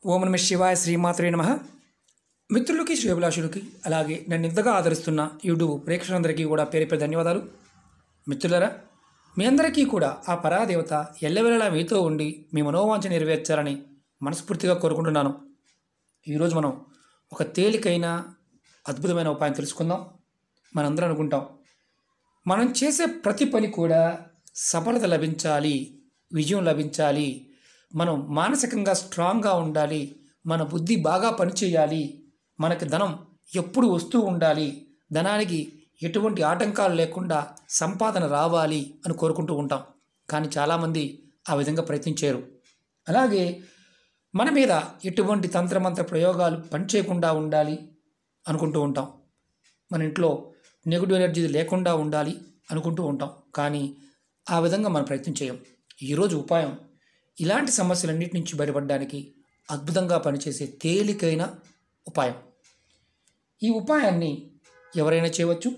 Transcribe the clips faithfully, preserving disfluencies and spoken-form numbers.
ఓం నమః శివాయ శ్రీమాత్రే నమః. మిత్రులకి శ్రేభిలాషులకి అలాగే నన్ను ఇంతగా ఆదరిస్తున్న యూట్యూబ్ ప్రేక్షకులందరికీ కూడా పేరు పేరు ధన్యవాదాలు. మిత్రులరా, మీ అందరికీ కూడా ఆ పరాదేవత ఎల్లవేళలా మీతో ఉండి మీ మనోవాంఛ నెరవేర్చాలని మనస్ఫూర్తిగా కోరుకుంటున్నాను. ఈరోజు మనం ఒక తేలికైన అద్భుతమైన ఉపాయం తెలుసుకుందాం. మనందరం అనుకుంటాం, మనం చేసే ప్రతి పని కూడా సఫలత లభించాలి, విజయం లభించాలి, మనం మానసికంగా స్ట్రాంగ్గా ఉండాలి, మన బుద్ధి బాగా పనిచేయాలి, మనకి ధనం ఎప్పుడు వస్తూ ఉండాలి, ధనానికి ఎటువంటి ఆటంకాలు లేకుండా సంపాదన రావాలి అని కోరుకుంటూ ఉంటాం. కానీ చాలామంది ఆ విధంగా ప్రయత్నించారు. అలాగే మన మీద ఎటువంటి తంత్రమంత్ర ప్రయోగాలు పనిచేయకుండా ఉండాలి అనుకుంటూ ఉంటాం. మన ఇంట్లో నెగిటివ్ ఎనర్జీ లేకుండా ఉండాలి అనుకుంటూ ఉంటాం. కానీ ఆ విధంగా మనం ప్రయత్నం చేయం. ఈరోజు ఉపాయం ఇలాంటి సమస్యలన్నిటి నుంచి బయటపడడానికి అద్భుతంగా పనిచేసే తేలికైన ఉపాయం. ఈ ఉపాయాన్ని ఎవరైనా చేయవచ్చు.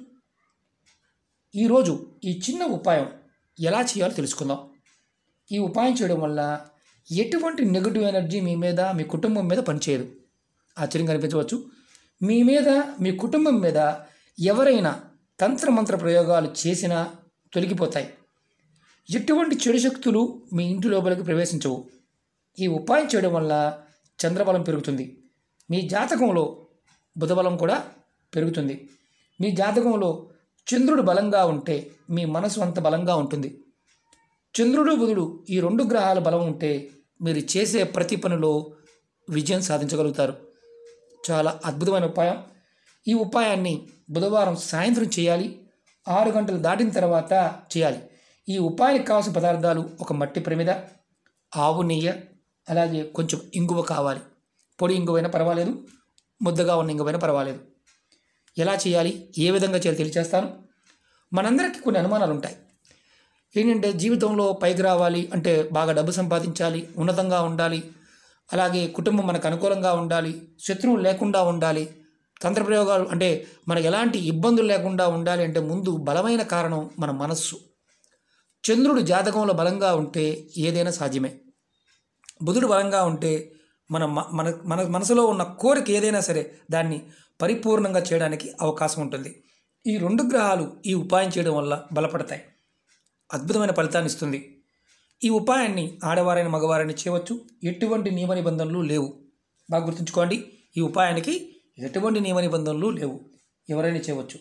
ఈరోజు ఈ చిన్న ఉపాయం ఎలా చేయాలో తెలుసుకుందాం. ఈ ఉపాయం చేయడం వల్ల ఎటువంటి నెగిటివ్ ఎనర్జీ మీ మీద, మీ కుటుంబం మీద పనిచేయదు. ఆశ్చర్యం కనిపించవచ్చు. మీ మీద, మీ కుటుంబం మీద ఎవరైనా తంత్రమంత్ర ప్రయోగాలు చేసినా తొలగిపోతాయి. ఎటువంటి చెడు శక్తులు మీ ఇంటి లోపలికి ప్రవేశించవు. ఈ ఉపాయం చేయడం వల్ల చంద్రబలం పెరుగుతుంది. మీ జాతకంలో బుధబలం కూడా పెరుగుతుంది. మీ జాతకంలో చంద్రుడు బలంగా ఉంటే మీ మనసు అంత బలంగా ఉంటుంది. చంద్రుడు బుధుడు ఈ రెండు గ్రహాల బలం ఉంటే మీరు చేసే ప్రతి పనిలో విజయం సాధించగలుగుతారు. చాలా అద్భుతమైన ఉపాయం. ఈ ఉపాయాన్ని బుధవారం సాయంత్రం చేయాలి. ఆరు గంటలు దాటిన తర్వాత చేయాలి. ఈ ఉపాయానికి కావాల్సిన పదార్థాలు ఒక మట్టి ప్రమిద, ఆవు నెయ్యి, అలాగే కొంచెం ఇంగువ కావాలి. పొడి ఇంగువైనా పర్వాలేదు, ముద్దగా ఉన్న ఇంగువైనా పర్వాలేదు. ఎలా చేయాలి, ఏ విధంగా చేయాలి తెలియచేస్తాను. మనందరికీ కొన్ని అనుమానాలు ఉంటాయి. ఏంటంటే జీవితంలో పైకి రావాలి అంటే బాగా డబ్బు సంపాదించాలి, ఉన్నతంగా ఉండాలి, అలాగే కుటుంబం మనకు అనుకూలంగా ఉండాలి, శత్రువులు లేకుండా ఉండాలి, తంత్ర ప్రయోగాలు అంటే మనకు ఎలాంటి ఇబ్బందులు లేకుండా ఉండాలి అంటే ముందు బలమైన కారణం మన మనస్సు. చంద్రుడు జాతకంలో బలంగా ఉంటే ఏదైనా సాధ్యమే. బుధుడు బలంగా ఉంటే మన మన మన మనసులో ఉన్న కోరిక ఏదైనా సరే దాన్ని పరిపూర్ణంగా చేయడానికి అవకాశం ఉంటుంది. ఈ రెండు గ్రహాలు ఈ ఉపాయం చేయడం వల్ల బలపడతాయి. అద్భుతమైన ఫలితాన్ని ఇస్తుంది. ఈ ఉపాయాన్ని ఆడవారైన మగవారైనా చేయవచ్చు. ఎటువంటి నియమ నిబంధనలు లేవు. బాగా గుర్తుంచుకోండి, ఈ ఉపాయానికి ఎటువంటి నియమ నిబంధనలు లేవు. ఎవరైనా చేయవచ్చు.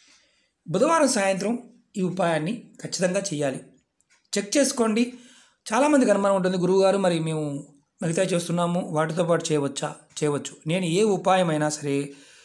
బుధవారం సాయంత్రం ఈ ఉపాయాన్ని ఖచ్చితంగా చేయాలి. చెక్ చేసుకోండి. చాలామందికి అనుమానం ఉంటుంది, గురువుగారు మరి మేము మిగతా చేస్తున్నాము వాటితో పాటు చేయవచ్చా? చేయవచ్చు. నేను ఏ ఉపాయం అయినా సరే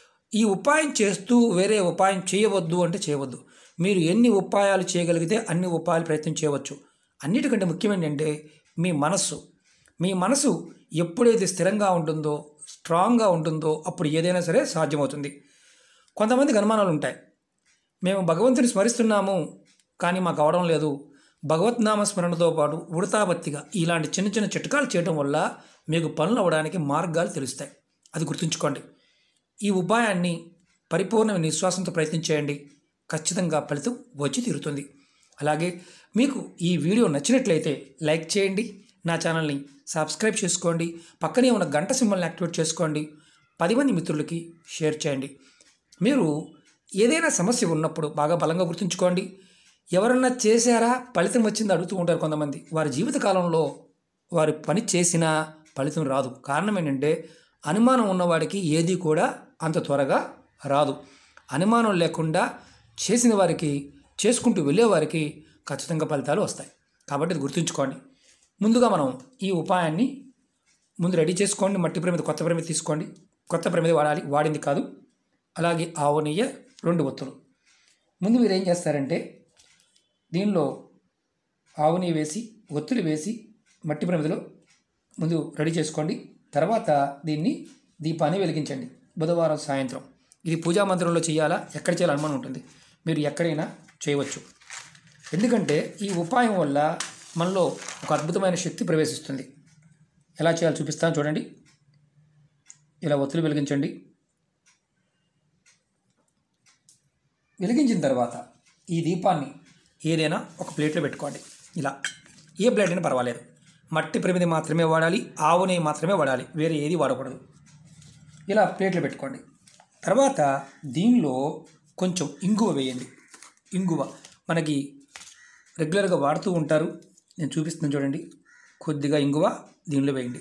ఈ ఉపాయం చేస్తూ వేరే ఉపాయం చేయవద్దు అంటే చేయవద్దు. మీరు ఎన్ని ఉపాయాలు చేయగలిగితే అన్ని ఉపాయాలు ప్రయత్నం చేయవచ్చు. అన్నిటికంటే ముఖ్యం ఏంటంటే మీ మనస్సు. మీ మనసు ఎప్పుడైతే స్థిరంగా ఉంటుందో, స్ట్రాంగ్గా ఉంటుందో అప్పుడు ఏదైనా సరే సాధ్యమవుతుంది. కొంతమందికి అనుమానాలు ఉంటాయి. మేము భగవంతుని స్మరిస్తున్నాము కానీ మాకు అవడం లేదు. భగవద్నామ స్మరణతో పాటు ఉడతాబత్తిగా ఇలాంటి చిన్న చిన్న చిట్కాలు చేయడం వల్ల మీకు పనులు అవ్వడానికి మార్గాలు తెలుస్తాయి. అది గుర్తుంచుకోండి. ఈ ఉపాయాన్ని పరిపూర్ణ నిశ్వాసంతో ప్రయత్నించేయండి. ఖచ్చితంగా ఫలితం వచ్చి తీరుతుంది. అలాగే మీకు ఈ వీడియో నచ్చినట్లయితే లైక్ చేయండి, నా ఛానల్ని సబ్స్క్రైబ్ చేసుకోండి, పక్కనే ఉన్న గంట సింబల్ని యాక్టివేట్ చేసుకోండి, పది మంది మిత్రులకి షేర్ చేయండి. మీరు ఏదైనా సమస్య ఉన్నప్పుడు బాగా బలంగా గుర్తుంచుకోండి. ఎవరన్నా చేశారా ఫలితం వచ్చింది అడుగుతూ ఉంటారు కొంతమంది. వారి జీవితకాలంలో వారి పని చేసినా ఫలితం రాదు. కారణం ఏంటంటే అనుమానం ఉన్నవాడికి ఏది కూడా అంత త్వరగా రాదు. అనుమానం లేకుండా చేసిన వారికి, చేసుకుంటూ వెళ్ళేవారికి ఖచ్చితంగా ఫలితాలు వస్తాయి. కాబట్టి ఇది గుర్తుంచుకోండి. ముందుగా మనం ఈ ఉపాయాన్ని ముందు రెడీ చేసుకోండి. మట్టి ప్రమిద, కొత్త ప్రమిద తీసుకోండి. కొత్త ప్రమిద వాడాలి, వాడింది కాదు. అలాగే ఆవు నెయ్యి, రెండు ఒత్తులు. ముందు మీరు ఏం చేస్తారంటే దీనిలో ఆవు నెయ్యి వేసి, ఒత్తులు వేసి మట్టి ప్రమిదలో ముందు రెడీ చేసుకోండి. తర్వాత దీన్ని దీపాన్ని వెలిగించండి. బుధవారం సాయంత్రం ఇది పూజా మందిరంలో చేయాలా, ఎక్కడ చేయాలి అనుమానం ఉంటుంది. మీరు ఎక్కడైనా చేయవచ్చు. ఎందుకంటే ఈ ఉపాయం వల్ల మనలో ఒక అద్భుతమైన శక్తి ప్రవేశిస్తుంది. ఎలా చేయాలో చూపిస్తాను చూడండి. ఇలా ఒత్తులు వెలిగించండి. వెలిగించిన తర్వాత ఈ దీపాన్ని ఏదైనా ఒక ప్లేట్లో పెట్టుకోండి. ఇలా ఏ ప్లేట్ అయినా పర్వాలేదు. మట్టి ప్రమిది మాత్రమే వాడాలి, ఆవు నెయ్యి మాత్రమే వాడాలి, వేరే ఏది వాడకూడదు. ఇలా ప్లేట్లో పెట్టుకోండి. తర్వాత దీనిలో కొంచెం ఇంగువ వేయండి. ఇంగువ మనకి రెగ్యులర్గా వాడుతూ ఉంటారు, నేను చూపిస్తున్నాను చూడండి. కొద్దిగా ఇంగువ దీనిలో వేయండి.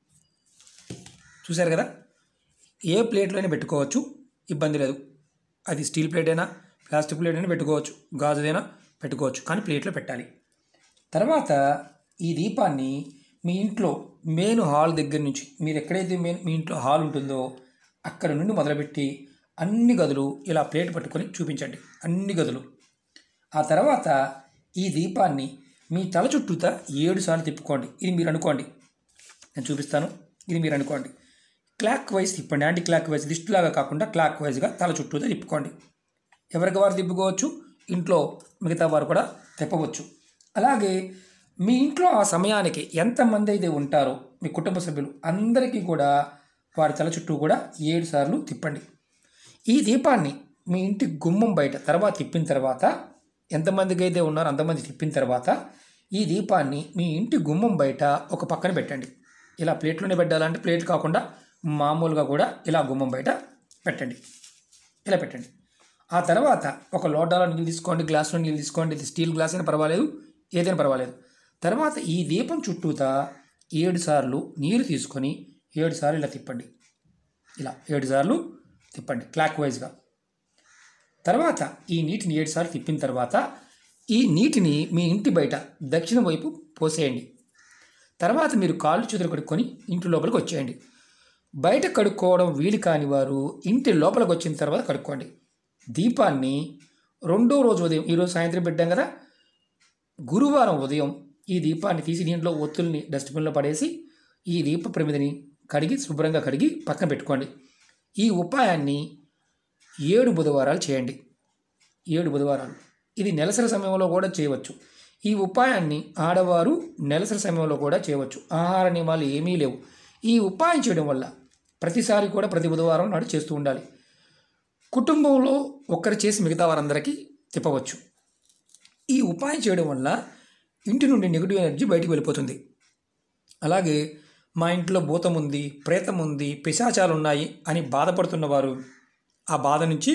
చూశారు కదా, ఏ ప్లేట్లోనే పెట్టుకోవచ్చు, ఇబ్బంది లేదు. అది స్టీల్ ప్లేట్ అయినా ప్లాస్టిక్ ప్లేట్ అయినా పెట్టుకోవచ్చు, గాజుదైనా పెట్టుకోవచ్చు, కానీ ప్లేట్లో పెట్టాలి. తర్వాత ఈ దీపాన్ని మీ ఇంట్లో మెయిన్ హాల్ దగ్గర నుంచి, మీరు ఎక్కడైతే మెయిన్ మీ ఇంట్లో హాల్ ఉంటుందో అక్కడ నుండి మొదలుపెట్టి అన్ని గదులు ఇలా ప్లేట్ పట్టుకొని చూపించండి, అన్ని గదులు. ఆ తర్వాత ఈ దీపాన్ని మీ తల చుట్టూతా ఏడు సార్లు తిప్పుకోండి. ఇది మీరు అనుకోండి, నేను చూపిస్తాను. ఇది మీరు అనుకోండి. క్లాక్ వైజ్ తిప్పండి, యాంటీ క్లాక్ వైజ్, దిష్టిలాగా కాకుండా క్లాక్ వైజ్గా తల చుట్టూతా తిప్పుకోండి. ఎవరికి వారు తిప్పుకోవచ్చు, ఇంట్లో మిగతా వారు కూడా తిప్పవచ్చు. అలాగే మీ ఇంట్లో ఆ సమయానికి ఎంతమంది అయితే ఉంటారో మీ కుటుంబ సభ్యులు అందరికీ కూడా వారి తల చుట్టూ కూడా ఏడు సార్లు తిప్పండి. ఈ దీపాన్ని మీ ఇంటి గుమ్మం బయట తర్వాత తిప్పిన తర్వాత, ఎంతమందికి అయితే ఉన్నారో అంతమంది తిప్పిన తర్వాత ఈ దీపాన్ని మీ ఇంటి గుమ్మం బయట ఒక పక్కన పెట్టండి. ఇలా ప్లేట్లోనే పెట్టాలంటే ప్లేట్ కాకుండా మామూలుగా కూడా ఇలా గుమ్మం బయట పెట్టండి. ఇలా పెట్టండి. ఆ తర్వాత ఒక లోటాలో నీళ్ళు తీసుకోండి, గ్లాసులో నీళ్ళు తీసుకోండి, ఇది స్టీల్ గ్లాస్ అయినా పర్వాలేదు, ఏదైనా పర్వాలేదు. తర్వాత ఈ దీపం చుట్టూతా ఏడు సార్లు నీరు తీసుకొని ఏడు సార్లు ఇలా తిప్పండి. ఇలా ఏడు సార్లు తిప్పండి క్లాక్ వైజ్గా. తర్వాత ఈ నీటిని ఏడు సార్లు తిప్పిన తర్వాత ఈ నీటిని మీ ఇంటి బయట దక్షిణం వైపు పోసేయండి. తర్వాత మీరు కాళ్ళు చేతులు కడుక్కొని ఇంటి లోపలికి వచ్చేయండి. బయట కడుక్కోవడం వీలు కాని వారు ఇంటి లోపలికి వచ్చిన తర్వాత కడుక్కోండి. దీపాన్ని రెండో రోజు ఉదయం, ఈరోజు సాయంత్రం పెట్టాం కదా, గురువారం ఉదయం ఈ దీపాన్ని తీసి దీంట్లో ఒత్తుల్ని డస్ట్బిన్లో పడేసి ఈ దీప ప్రమిదిని కడిగి శుభ్రంగా కడిగి పక్కన పెట్టుకోండి. ఈ ఉపాయాన్ని ఏడు బుధవారాలు చేయండి. ఏడు బుధవారాలు ఇది నెలసరి సమయంలో కూడా చేయవచ్చు. ఈ ఉపాయాన్ని ఆడవారు నెలసరి సమయంలో కూడా చేయవచ్చు. ఆహార నియమాలు ఏమీ లేవు. ఈ ఉపాయం చేయడం వల్ల ప్రతిసారి కూడా ప్రతి బుధవారం నాడు చేస్తూ ఉండాలి. కుటుంబంలో ఒక్కరు చేసి మిగతా వారందరికీ తిప్పవచ్చు. ఈ ఉపాయం చేయడం వల్ల ఇంటి నుండి నెగిటివ్ ఎనర్జీ బయటికి వెళ్ళిపోతుంది. అలాగే మా ఇంట్లో భూతం ఉంది, ప్రేతం ఉంది, పిశాచాలు ఉన్నాయి అని బాధపడుతున్నవారు ఆ బాధ నుంచి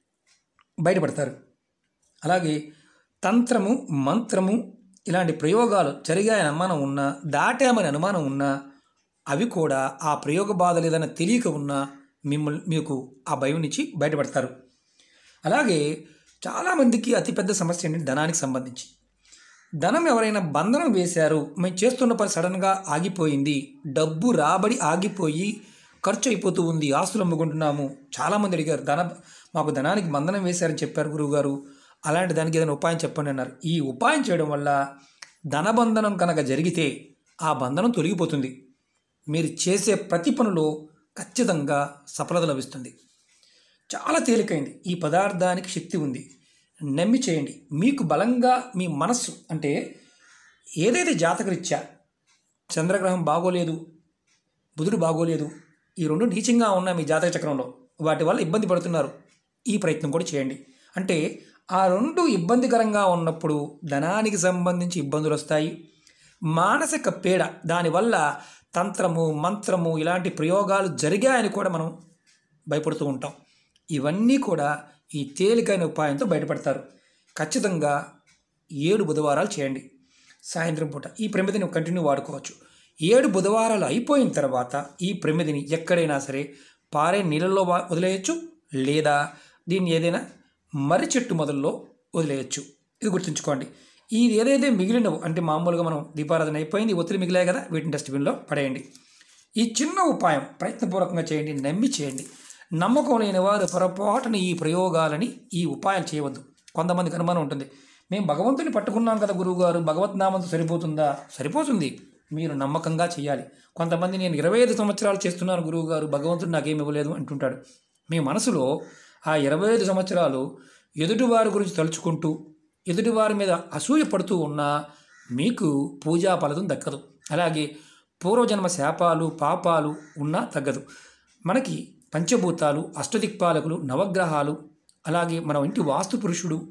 బయటపడతారు. అలాగే తంత్రము, మంత్రము ఇలాంటి ప్రయోగాలు జరిగాయని అనుమానం ఉన్నా, దాటామని అనుమానం ఉన్నా, అవి కూడా ఆ ప్రయోగ బాధ లేదని తెలియక ఉన్నా మిమ్మల్ని మీకు ఆ భయం నుంచి బయటపడతారు. అలాగే చాలామందికి అతిపెద్ద సమస్య ఏంటంటే ధనానికి సంబంధించి. ధనం ఎవరైనా బంధనం వేశారు, మేము చేస్తున్న పని సడన్గా ఆగిపోయింది, డబ్బు రాబడి ఆగిపోయి ఖర్చు అయిపోతూ ఉంది, ఆస్తులు అమ్ముకుంటున్నాము. చాలామంది అడిగారు, ధన మాకు ధనానికి బంధనం వేశారని చెప్పారు గురువుగారు, అలాంటి దానికి ఏదైనా ఉపాయం చెప్పండి అన్నారు. ఈ ఉపాయం చేయడం వల్ల ధనబంధనం కనుక జరిగితే ఆ బంధనం తొలగిపోతుంది. మీరు చేసే ప్రతి పనిలో ఖచ్చితంగా సఫలత లభిస్తుంది. చాలా తేలికైంది. ఈ పదార్థానికి శక్తి ఉంది, నమ్మి చేయండి. మీకు బలంగా మీ మనస్సు అంటే ఏదైతే జాతకరీత్యా చంద్రగ్రహం బాగోలేదు, బుధుడు బాగోలేదు, ఈ రెండు నీచంగా ఉన్న మీ జాతక చక్రంలో వాటి వల్ల ఇబ్బంది పడుతున్నారు, ఈ ప్రయత్నం కూడా చేయండి. అంటే ఆ రెండు ఇబ్బందికరంగా ఉన్నప్పుడు ధనానికి సంబంధించి ఇబ్బందులు వస్తాయి. మానసిక పీడ, దానివల్ల తంత్రము, మంత్రము ఇలాంటి ప్రయోగాలు జరిగాయని కూడా మనం భయపడుతూ ఉంటాం. ఇవన్నీ కూడా ఈ తేలికైన ఉపాయంతో బయటపడతారు. ఖచ్చితంగా ఏడు బుధవారాలు చేయండి. సాయంత్రం పూట ఈ ప్రమిదిని కంటిన్యూ వాడుకోవచ్చు. ఏడు బుధవారాలు అయిపోయిన తర్వాత ఈ ప్రమిదిని ఎక్కడైనా సరే పారే నీళ్ళల్లో వదిలేయచ్చు, లేదా దీన్ని ఏదైనా మర్రి చెట్టు మొదల్లో వదిలేయచ్చు. ఇది గుర్తుంచుకోండి. ఇది ఏదైతే మిగిలినవు అంటే మామూలుగా మనం దీపారాధన అయిపోయింది, ఒత్తిడి మిగిలాయి కదా, వీటిని డస్ట్బిన్లో పడేయండి. ఈ చిన్న ఉపాయం ప్రయత్నపూర్వకంగా చేయండి, నమ్మి చేయండి. నమ్మకం లేని వారు పొరపాటున ఈ ప్రయోగాలని ఈ ఉపాయాలు చేయవద్దు. కొంతమందికి అనుమానం ఉంటుంది, మేము భగవంతుని పట్టుకున్నాం కదా గురువుగారు, భగవత్ నామంతో సరిపోతుందా? సరిపోతుంది, మీరు నమ్మకంగా చేయాలి. కొంతమంది నేను ఇరవై ఐదు సంవత్సరాలు చేస్తున్నాను గురువుగారు, భగవంతుడు నాకేమి ఇవ్వలేదు అంటుంటాడు. మీ మనసులో ఆ ఇరవై ఐదు సంవత్సరాలు ఎదుటివారి గురించి తలుచుకుంటూ ఎదుటివారి మీద అసూయ పడుతూ ఉన్నా మీకు పూజా ఫలితం దక్కదు. అలాగే పూర్వజన్మ శాపాలు, పాపాలు ఉన్నా తగ్గదు. మనకి పంచభూతాలు, అష్టదిక్పాలకులు, నవగ్రహాలు, అలాగే మన ఇంటి వాస్తు పురుషుడు,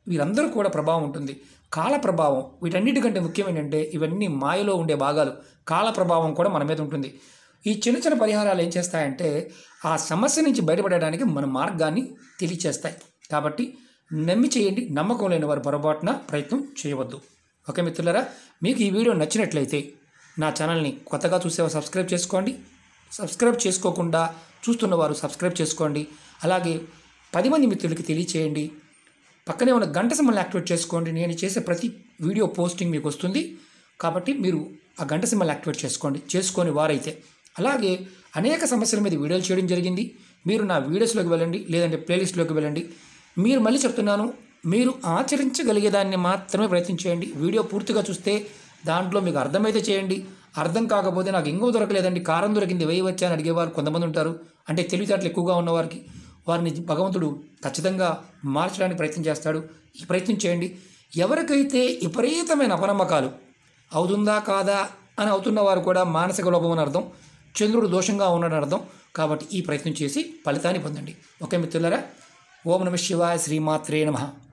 వీరందరూ కూడా ప్రభావం ఉంటుంది. కాల ప్రభావం వీటన్నిటికంటే ముఖ్యం ఏంటంటే ఇవన్నీ మాయలో ఉండే భాగాలు. కాల ప్రభావం కూడా మన మీద ఉంటుంది. ఈ చిన్న చిన్న పరిహారాలు ఏం చేస్తాయంటే ఆ సమస్య నుంచి బయటపడడానికి మన మార్గాన్ని తెలియచేస్తాయి. కాబట్టి నమ్మి చేయండి, నమ్మకం లేని వారు పొరపాటున ప్రయత్నం చేయవద్దు. ఓకే మిత్రులారా, మీకు ఈ వీడియో నచ్చినట్లయితే నా ఛానల్ని కొత్తగా చూసేవారు సబ్స్క్రైబ్ చేసుకోండి. సబ్స్క్రైబ్ చేసుకోకుండా చూస్తున్నవారు సబ్స్క్రైబ్ చేసుకోండి. అలాగే పది మంది మిత్రులకి తెలియచేయండి. పక్కనే ఉన్న గంట సింబల్ని యాక్టివేట్ చేసుకోండి. నేను చేసే ప్రతి వీడియో పోస్టింగ్ మీకు వస్తుంది. కాబట్టి మీరు ఆ గంట సింబల్ని యాక్టివేట్ చేసుకోండి, చేసుకొని వారైతే. అలాగే అనేక సమస్యల మీద వీడియోలు చేయడం జరిగింది. మీరు నా వీడియోస్లోకి వెళ్ళండి, లేదంటే ప్లేలిస్ట్లోకి వెళ్ళండి. మీరు మళ్ళీ చెప్తున్నాను, మీరు ఆచరించగలిగేదాన్ని మాత్రమే ప్రయత్నించేయండి. వీడియో పూర్తిగా చూస్తే దాంట్లో మీకు అర్థమైతే చేయండి. అర్థం కాకపోతే నాకు ఇంకో దొరకలేదండి, కారం దొరికింది వేయవచ్చా అని అడిగేవారు కొంతమంది ఉంటారు. అంటే తెలివితేటలు ఎక్కువగా ఉన్నవారికి వారిని భగవంతుడు ఖచ్చితంగా మార్చడానికి ప్రయత్నం చేస్తాడు. ఈ ప్రయత్నం చేయండి. ఎవరికైతే విపరీతమైన అపనమ్మకాలు అవుతుందా కాదా అని అవుతున్న వారు కూడా మానసిక లోపం అని అర్థం, చంద్రుడు దోషంగా ఉన్నాడని అర్థం. కాబట్టి ఈ ప్రయత్నం చేసి ఫలితాన్ని పొందండి. ఓకే మిత్రులారా, ఓం నమః శివాయ, శ్రీమాత్రే నమః.